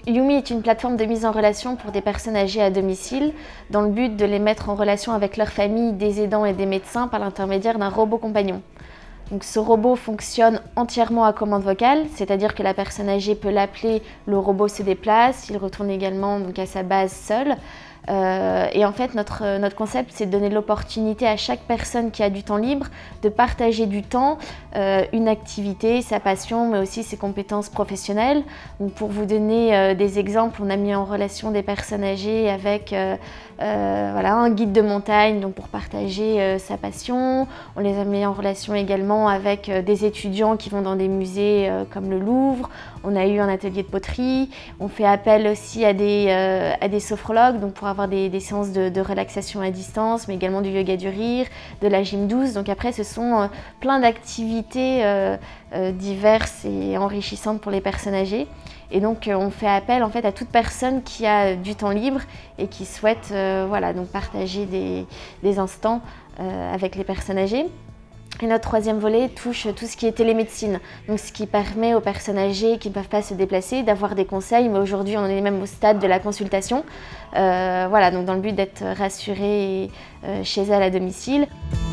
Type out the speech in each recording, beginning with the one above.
Yumi est une plateforme de mise en relation pour des personnes âgées à domicile, dans le but de les mettre en relation avec leur famille, des aidants et des médecins par l'intermédiaire d'un robot compagnon. Donc, ce robot fonctionne entièrement à commande vocale, c'est-à-dire que la personne âgée peut l'appeler, le robot se déplace, il retourne également donc, à sa base seul. Et en fait, notre concept, c'est de donner l'opportunité à chaque personne qui a du temps libre de partager du temps, une activité, sa passion, mais aussi ses compétences professionnelles. Donc, pour vous donner des exemples, on a mis en relation des personnes âgées avec voilà, un guide de montagne donc pour partager sa passion. On les a mis en relation également avec des étudiants qui vont dans des musées comme le Louvre. On a eu un atelier de poterie. On fait appel aussi à des sophrologues donc pour avoir des séances de relaxation à distance, mais également du yoga du rire, de la gym douce. Donc après, ce sont plein d'activités diverses et enrichissantes pour les personnes âgées. Et donc on fait appel en fait à toute personne qui a du temps libre et qui souhaite voilà, donc partager des instants avec les personnes âgées. Et notre troisième volet touche tout ce qui est télémédecine, donc ce qui permet aux personnes âgées qui ne peuvent pas se déplacer d'avoir des conseils, mais aujourd'hui on en est même au stade de la consultation, voilà, donc dans le but d'être rassurées chez elles à domicile.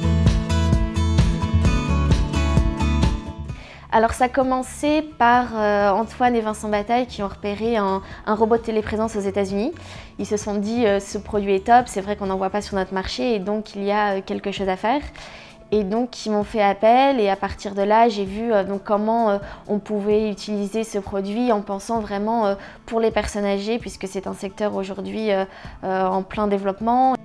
Alors ça a commencé par Antoine et Vincent Bataille qui ont repéré un robot de téléprésence aux États-Unis. Ils se sont dit ce produit est top, c'est vrai qu'on n'en voit pas sur notre marché et donc il y a quelque chose à faire. Et donc ils m'ont fait appel et à partir de là j'ai vu donc, comment on pouvait utiliser ce produit en pensant vraiment pour les personnes âgées puisque c'est un secteur aujourd'hui en plein développement.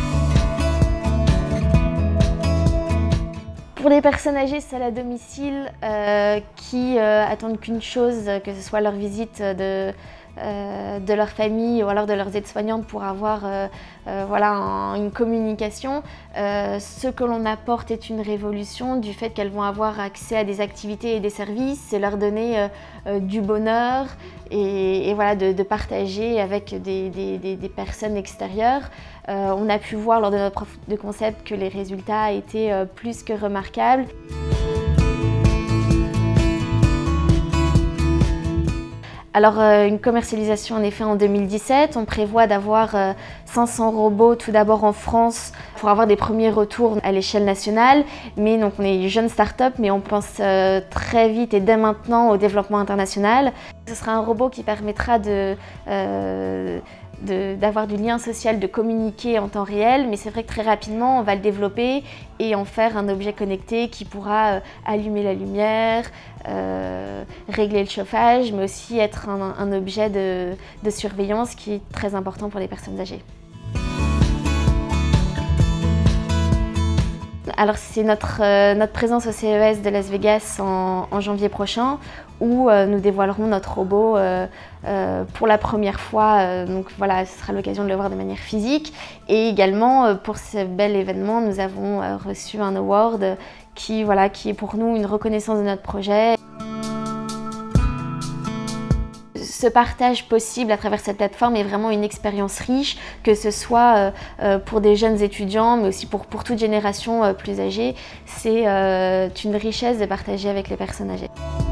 Pour les personnes âgées seules à domicile qui attendent qu'une chose, que ce soit leur visite de leur famille ou alors de leurs aides-soignantes pour avoir voilà, une communication. Ce que l'on apporte est une révolution du fait qu'elles vont avoir accès à des activités et des services, c'est leur donner du bonheur et voilà, de partager avec des personnes extérieures. On a pu voir lors de notre preuve de concept que les résultats étaient plus que remarquables. Alors une commercialisation en effet en 2017, on prévoit d'avoir 500 robots tout d'abord en France pour avoir des premiers retours à l'échelle nationale, mais donc on est une jeune start-up mais on pense très vite et dès maintenant au développement international. Ce sera un robot qui permettra d'avoir du lien social, de communiquer en temps réel, mais c'est vrai que très rapidement on va le développer et en faire un objet connecté qui pourra allumer la lumière, régler le chauffage, mais aussi être un objet de surveillance qui est très important pour les personnes âgées. Alors c'est notre présence au CES de Las Vegas en janvier prochain où nous dévoilerons notre robot pour la première fois. Donc voilà, ce sera l'occasion de le voir de manière physique. Et également pour ce bel événement, nous avons reçu un award qui est pour nous une reconnaissance de notre projet. Ce partage possible à travers cette plateforme est vraiment une expérience riche, que ce soit pour des jeunes étudiants, mais aussi pour toute génération plus âgée. C'est une richesse de partager avec les personnes âgées.